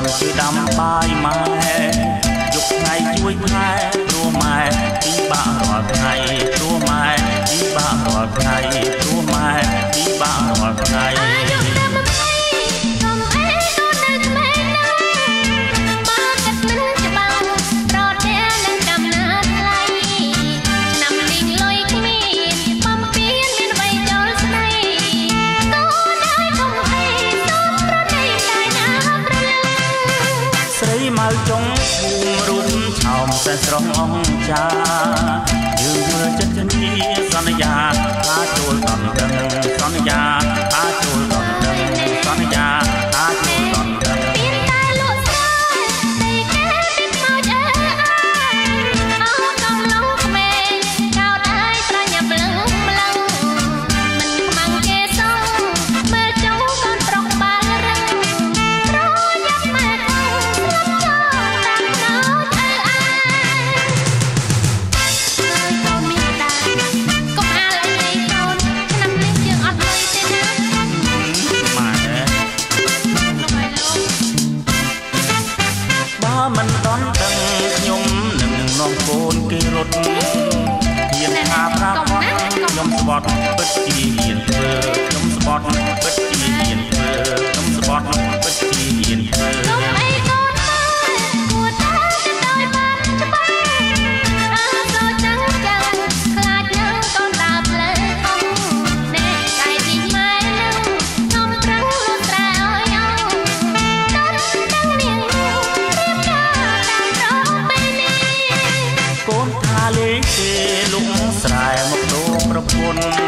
គឺដាំបាយម៉ែយកថ្ងៃជួយថែព្រោះម៉ែពីបាក់រាល់ថ្ងៃព្រោះម៉ែពីបាក់រាល់ថ្ងៃព្រោះម៉ែពីបាក់រាល់ថ្ងៃមកចុងភូមិរូបឆោមតែស្រស់អង្ចាយើងយល់ចិត្តគ្នាសន្យាថាចូលតំដឹងសន្យាថាចូលតំដឹងសន្យាថាចូលតំដឹងមានតែលក់ស្រាយតែគេទឹកមកអើអោកំឡុងក្មេងកោតអើយប្រញាប់លឹងម្លឹងមិនខ្មាំងគេសងមើលចុងកូនប្រុសបាល់រឹងប្រញាប់ម៉ែមិនតន់ដឹងខ្ញុំនឹងនាំកូនគេរត់ហ៊ានថាប្រាប់ខ្ញុំស្បត់ពិតជាហ៊ានធ្វើខ្ញុំស្បត់ពិតជាហ៊ានធ្វើខ្ញុំស្បត់ពិតជាហ៊ានធ្វើលេងគេលុកស្រែមកដូរប្រពន្ធ